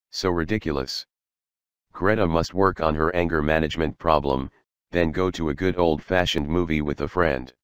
So ridiculous. Greta must work on her anger management problem, then go to a good old-fashioned movie with a friend.